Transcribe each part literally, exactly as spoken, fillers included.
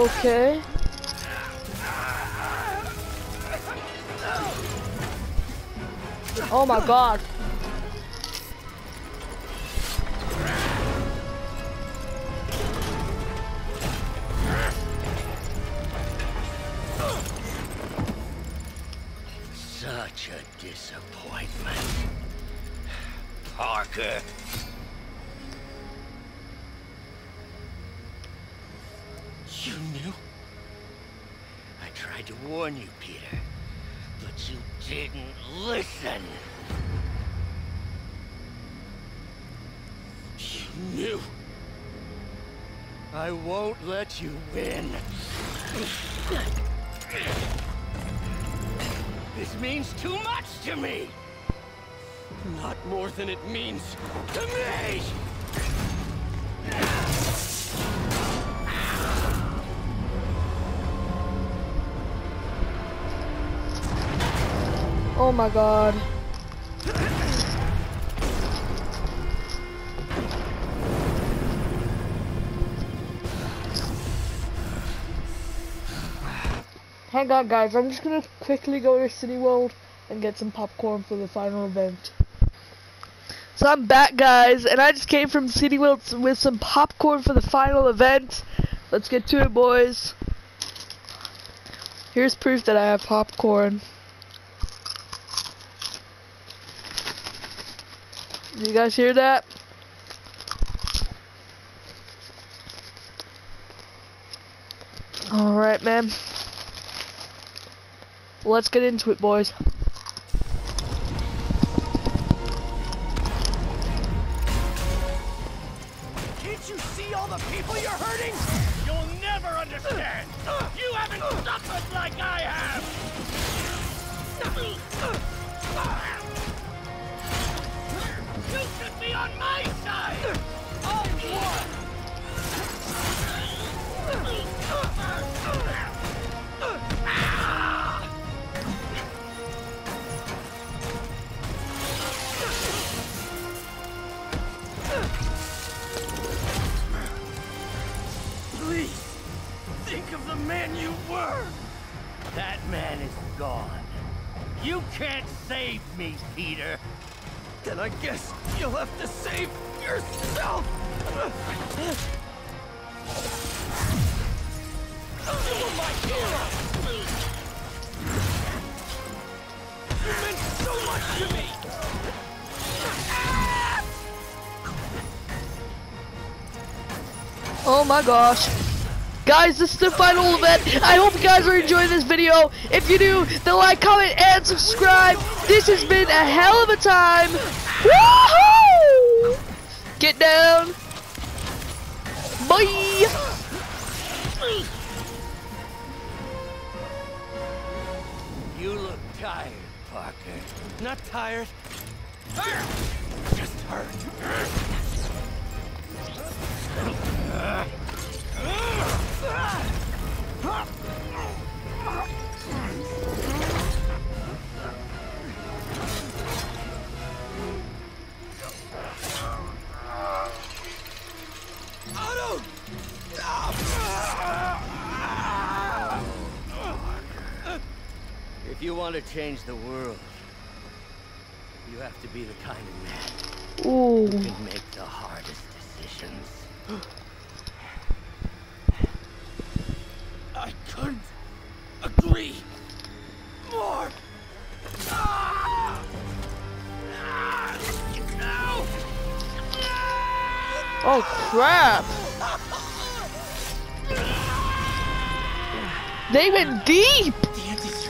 Okay. Oh my god. Such a disappointment. Parker. You knew? I tried to warn you, Peter, but you didn't listen. You knew. I won't let you win. This means too much to me! Not more than it means to me! Oh my god. Hang on guys, I'm just gonna quickly go to City World and get some popcorn for the final event. So I'm back guys, and I just came from City World with some popcorn for the final event. Let's get to it, boys. Here's proof that I have popcorn. You guys hear that? Alright, man. Let's get into it, boys. Can't you see all the people you're hurting? You'll never understand! You haven't suffered like I have! You should be on my side! I'm one! Please, think of the man you were! That man is gone. You can't save me, Peter. Then I guess you'll have to save yourself! You were my hero! You meant so much to me! Oh my gosh. Guys, this is the final event. I hope you guys are enjoying this video. If you do, then like, comment, and subscribe. This has been a hell of a time. Woohoo! Get down. Bye. You look tired, Parker. Not tired. Just hurt. Otto! If you want to change the world, you have to be the kind of man Ooh. who can make the hardest decisions. I couldn't agree more. Ah! Ah! No! Oh crap. They went deep. The anti-strom.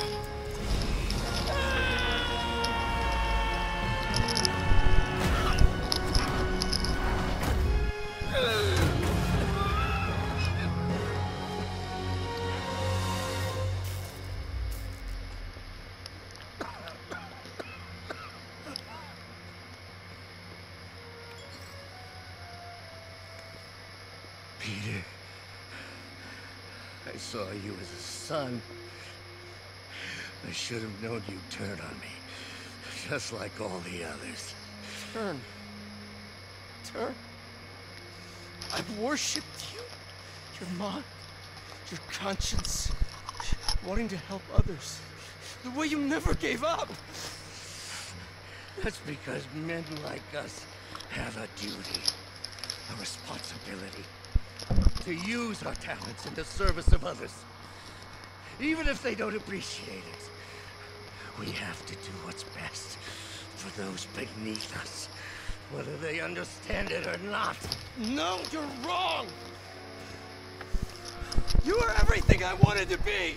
Peter, I saw you as a son. I should have known you'd turn on me, just like all the others. Turn. Turn. I've worshipped you, your mom, your conscience, wanting to help others, the way you never gave up. That's because men like us have a duty, a responsibility, to use our talents in the service of others. Even if they don't appreciate it, we have to do what's best for those beneath us, whether they understand it or not. No, you're wrong! You are everything I wanted to be!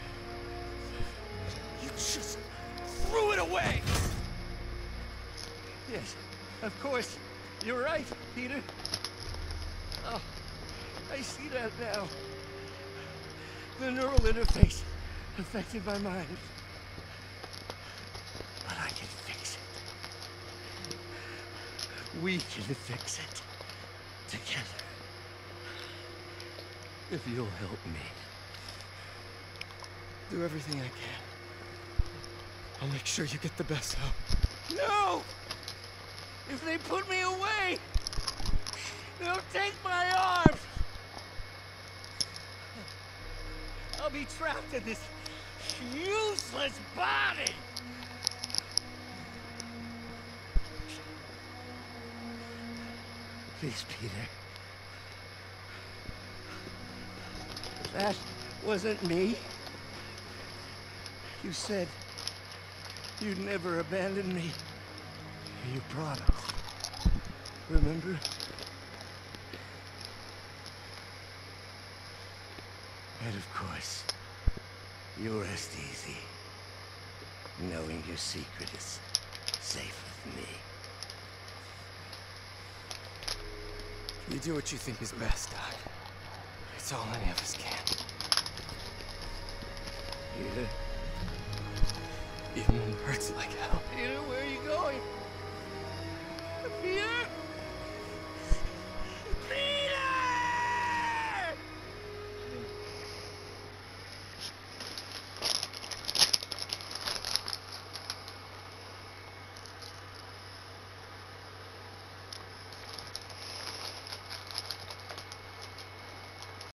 You just threw it away! Yes, of course. You're right, Peter. Oh, I see that now. The neural interface affected my mind. But I can fix it. We can fix it. Together. If you'll help me. Do everything I can. I'll make sure you get the best help. No! If they put me away, they'll take my arms! I'll be trapped in this useless body! Please, Peter. That wasn't me. You said you'd never abandon me. You promised. Remember? And of course, you'll rest easy, knowing your secret is safe with me. You do what you think is best, Doc. It's all any of us can. Peter? Even when it hurts like hell. Peter, where are you going? Peter?